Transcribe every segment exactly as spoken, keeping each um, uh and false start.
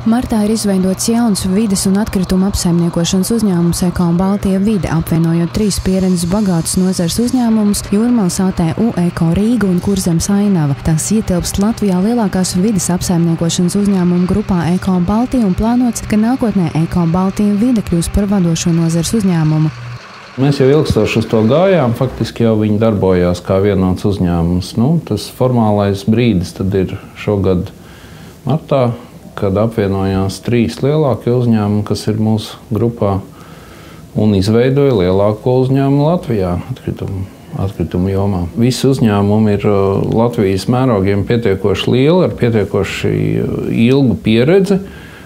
Martā ir izveidots jauns vides un atkritumu apsaimniekošanas uzņēmums Eko Baltija Vide, apvienojot trīs pieredzes bagātus nozares uzņēmumus Jūrmales A T U, Eko Rīga un Kurzemes Ainava. Tas ietilpst Latvijā lielākās vides apsaimniekošanas uzņēmumu grupā Eko Baltija un plānots, ka nākotnē Eko Baltija Vide kļūs par vadošo nozares uzņēmumu. Mēs jau ilgstoši uz to gājām, faktiski jau viņi darbojās kā vienots uzņēmums. Nu, tas formālais brīdis tad ir šogad martā, kad apvienojās trīs lielākie uzņēmumi, kas ir mūsu grupā, un izveidoja lielāko uzņēmumu Latvijā atkritumu, atkritumu jomā. Visi uzņēmumi ir Latvijas mērogiem pietiekoši lieli, ar pietiekoši ilgu pieredzi,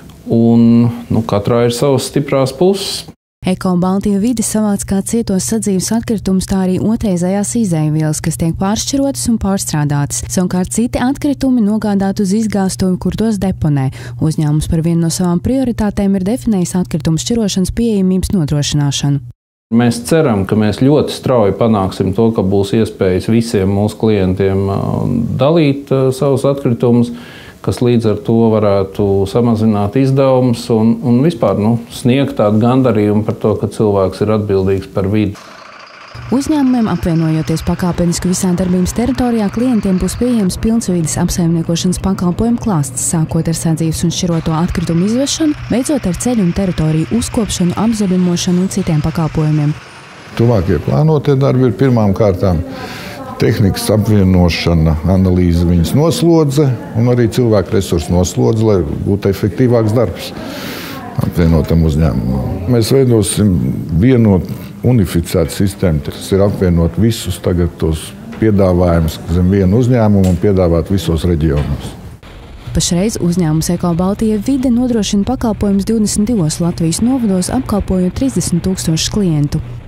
un nu, katrā ir savas stiprās puses. Eko Baltija Vide savāc kā cietos sadzīves atkritumus, tā arī otrreizējās izejvielas, kas tiek pāršķirotas un pārstrādātas. Savukārt citi atkritumi nogādāt uz izgāstuvi, kur tos deponē. Uzņēmums par vienu no savām prioritātēm ir definējis atkritumu šķirošanas pieejamības nodrošināšanu. Mēs ceram, ka mēs ļoti strauji panāksim to, ka būs iespējas visiem mūsu klientiem dalīt savus atkritumus, kas līdz ar to varētu samazināt izdevumus un, un vispār nu, sniegt tādu gandarījumu par to, ka cilvēks ir atbildīgs par vidi. Uzņēmumiem, apvienojoties pakāpeniski visā darbības teritorijā, klientiem būs pieejams pilns vides apsaimniekošanas pakalpojumu klāsts, sākot ar sadzīves un šķiroto atkritumu izvešanu, beidzot ar ceļu un teritoriju uzkopšanu, apzaļumošanu un citiem pakalpojumiem. Tuvākie plānotie darbi ir pirmām kārtām tehnikas apvienošana, analīze viņas noslodze un arī cilvēku resursu noslodze, lai būtu efektīvāks darbs apvienotam uzņēmumam. Mēs veidosim vienotu unificētu sistēmu, tas ir apvienot visus tagad tos piedāvājumus zem vienu uzņēmumu un piedāvāt visos reģionos. Pašreiz uzņēmums Eko Baltija Vide nodrošina pakalpojumus divdesmit divos Latvijas novados, apkalpojot trīsdesmit tūkstošus klientu.